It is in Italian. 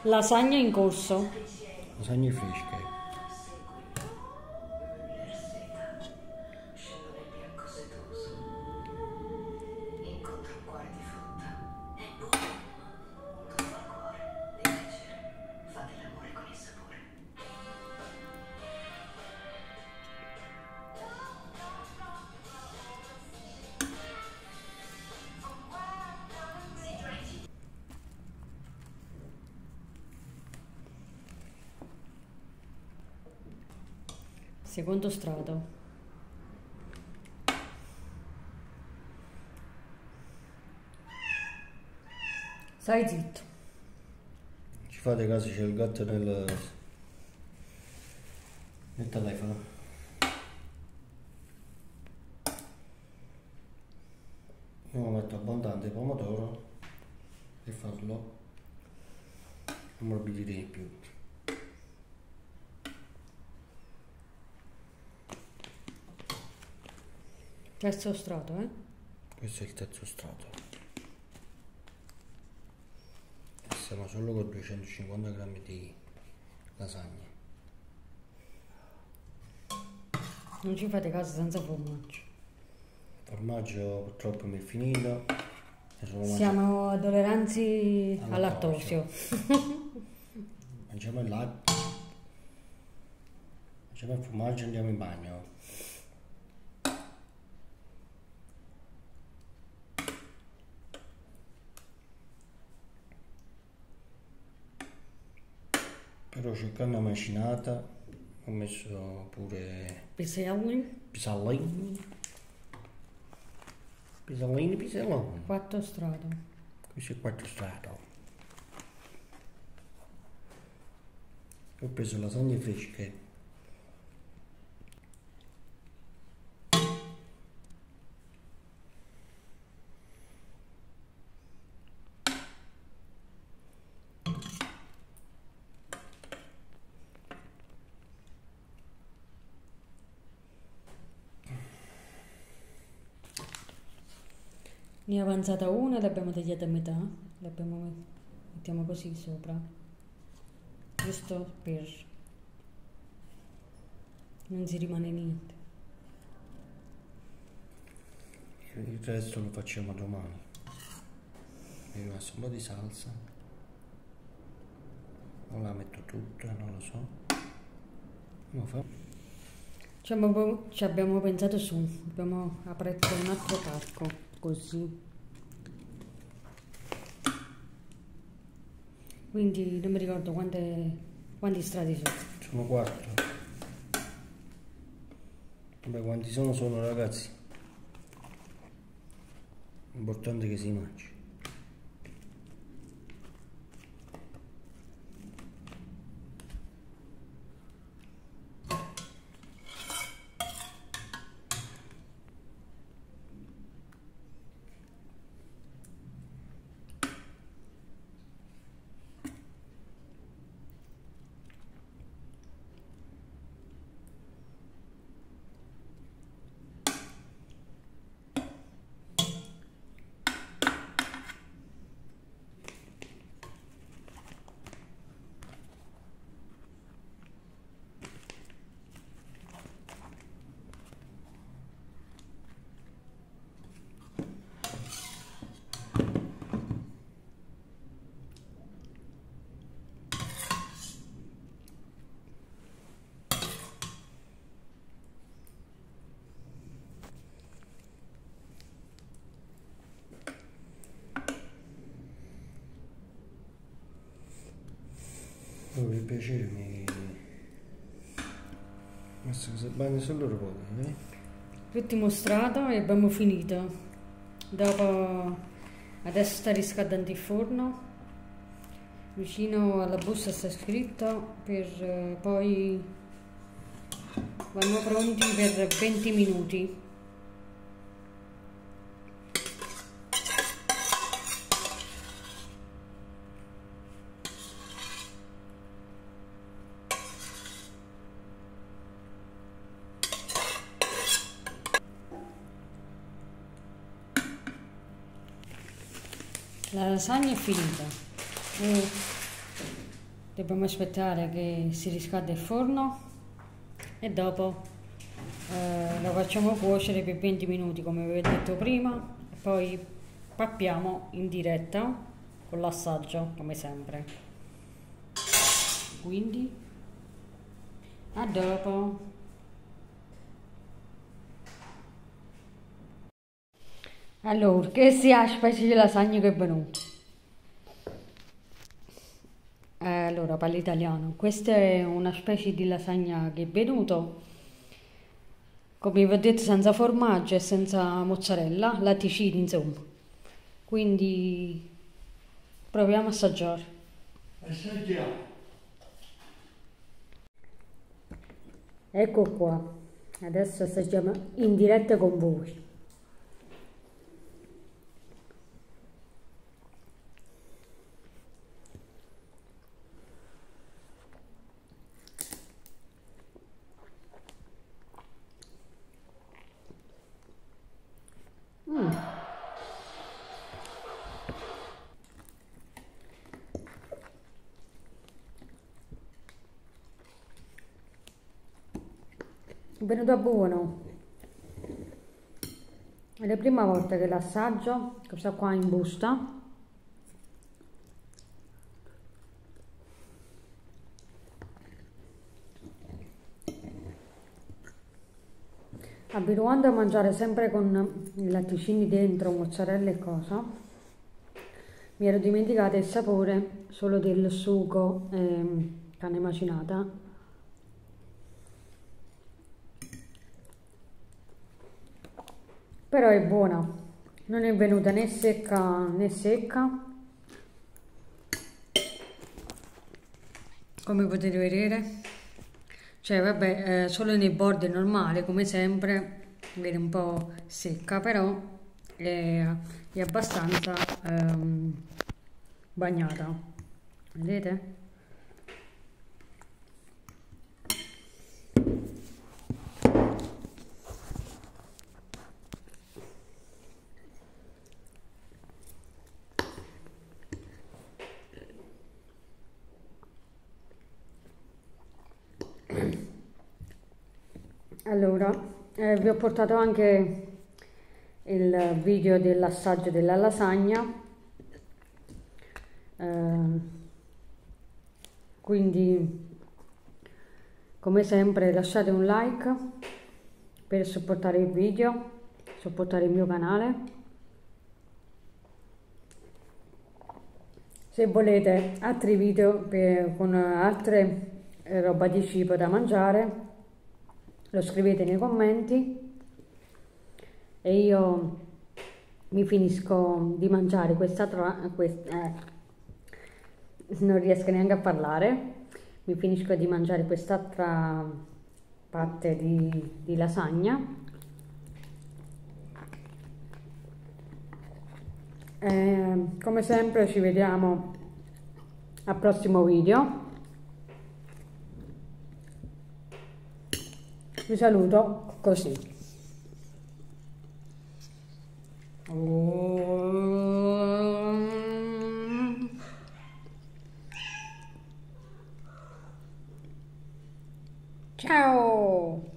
Lasagna in corso. Lasagne fresche. Secondo strato. Stai zitto. Ci fate caso, c'è il gatto nel telefono. Io mi metto abbondante pomodoro per farlo ammorbidire di più. Terzo strato, eh? Questo è il terzo strato. E siamo solo con 250 grammi di lasagne. Non ci fate caso senza formaggio. Il formaggio purtroppo mi è finito. Siamo tolleranti al lattosio. Mangiamo il latte. Mangiamo il formaggio e andiamo in bagno. Però cercando una macinata ho messo pure pisellini. Quarto strato. Questo è il quarto strato. Ho preso lasagne fresche. Ne è avanzata una, l'abbiamo tagliata a metà, mettiamo così sopra, giusto per non si rimane niente. Il resto lo facciamo domani. Mi è rimasto un po' di salsa. Non la metto tutta, non lo so. Come fa? Ci abbiamo pensato su, abbiamo aperto un altro pacco. Così, quindi non mi ricordo quanti strati sono. Sono 4. Vabbè, quanti sono ragazzi, l'importante è che si mangi. Per piacere mi messo che si bagna solo loro poco, L'ultimo strato e abbiamo finito. Dopo adesso sta riscaldando il forno. Vicino alla busta sta scritto per poi vanno pronti per 20 minuti. La lasagna è finita. Dobbiamo aspettare che si riscalda il forno e dopo lo facciamo cuocere per 20 minuti come vi ho detto prima e poi pappiamo in diretta con l'assaggio come sempre. Quindi a dopo. Allora, che sia specie di lasagna che è venuto. Allora, parlo italiano. Questa è una specie di lasagna che è venuto, come vi ho detto, senza formaggio e senza mozzarella, latticini, insomma. Quindi proviamo a assaggiare. Assaggiamo. Ecco qua. Adesso assaggiamo in diretta con voi. È venuto buono. È la prima volta che l'assaggio, questa qua in busta. Abituando a mangiare sempre con i latticini dentro, mozzarella e cosa, mi ero dimenticata il sapore solo del sugo carne macinata. Però è buona, non è venuta né secca né secca, come potete vedere. Cioè vabbè, solo nei bordi è normale, come sempre, viene un po' secca, però è abbastanza bagnata, vedete? Allora, vi ho portato anche il video dell'assaggio della lasagna, quindi come sempre lasciate un like per supportare il video, supportare il mio canale. Se volete altri video con altre roba di cibo da mangiare, lo scrivete nei commenti e io mi finisco di mangiare non riesco neanche a parlare, mi finisco di mangiare quest'altra parte di lasagna. Come sempre ci vediamo al prossimo video. Vi saluto così. Ciao!